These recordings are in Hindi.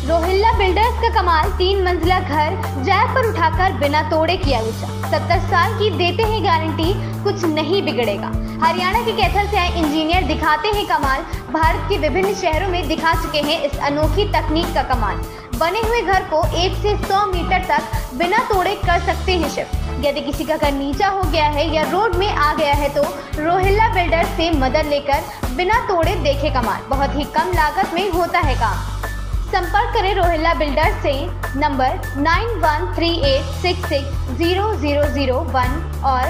रोहिल्ला बिल्डर्स का कमाल, 3 मंजिला घर जैक पर उठाकर बिना तोड़े किया ऊंचा। 70 साल की देते हैं गारंटी, कुछ नहीं बिगड़ेगा। हरियाणा के कैथल से आए इंजीनियर दिखाते हैं कमाल। भारत के विभिन्न शहरों में दिखा चुके हैं इस अनोखी तकनीक का कमाल। बने हुए घर को 1 से 100 मीटर तक बिना तोड़े कर सकते हैं शिफ्ट। यदि किसी का घर नीचा हो गया है या रोड में आ गया है तो रोहिल्ला बिल्डर्स से मदद लेकर बिना तोड़े देखे कमाल। बहुत ही कम लागत में होता है काम। संपर्क करें रोहिल्ला बिल्डर्स से। नंबर 9138660001 और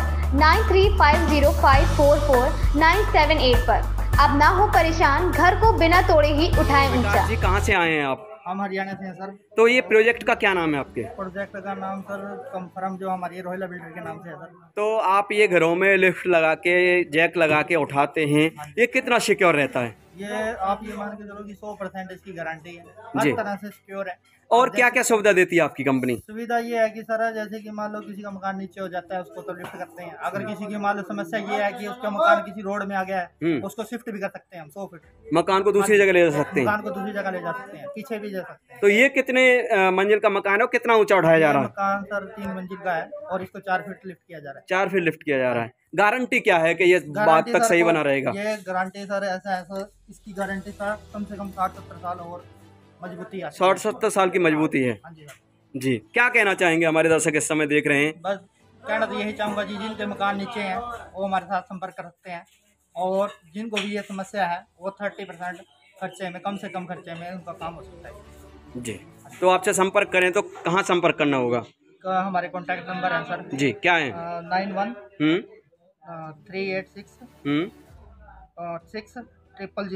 9350544978 पर। अब ना हो परेशान, घर को बिना तोड़े ही उठाएं ऊंचा। जी कहाँ से आए हैं आप? हम हरियाणा से हैं सर। तो ये प्रोजेक्ट का क्या नाम है आपके? प्रोजेक्ट का नाम सर कंफर्म जो हमारी रोहिल्ला बिल्डर के नाम से है सर। तो आप ये घरों में लिफ्ट लगा के जैक लगा के उठाते हैं, ये कितना सिक्योर रहता है? ये आप ये मान के चलो कि 100% इसकी गारंटी है, हर तरह से सिक्योर है। और क्या क्या सुविधा देती है आपकी कंपनी? सुविधा ये है कि सर जैसे कि मान लो किसी का मकान नीचे हो जाता है उसको तो लिफ्ट करते हैं। अगर किसी की मान लो समस्या ये है कि उसका मकान किसी रोड में आ गया है उसको शिफ्ट भी कर सकते हैं हम 100 फीट। मकान को दूसरी जगह ले जा सकते हैं? मकान को दूसरी जगह ले जा सकते हैं, पीछे भी जा सकते हैं। तो ये कितने मंजिल का मकान है और कितना ऊंचा उठाया जा रहा है? मकान सर 3 मंजिल का है और इसको 4 फीट लिफ्ट किया जा रहा है। 4 फीट लिफ्ट किया जा रहा है। गारंटी क्या है कि ये बात तक सही बना रहेगा? ये गारंटी सर ऐसा है सर, इसकी गारंटी सर कम से कम 60-70 साल और मजबूती है। 60-70 साल की मजबूती है। हाँ जी सर। जी क्या कहना चाहेंगे हमारे दर्शक इस समय देख रहे हैं? बस कहना तो यही चाहूँगा जी, जिनके मकान नीचे हैं वो हमारे साथ संपर्क कर सकते हैं और जिनको भी ये समस्या है वो 30% खर्चे में, कम से कम खर्चे में उनका काम हो सकता है। जी तो आपसे संपर्क करें तो कहाँ संपर्क करना होगा? हमारे कॉन्टैक्ट नंबर है सर जी क्या है?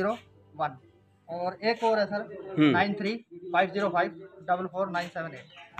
91-386-6001 और एक और है सर 93-505-44978।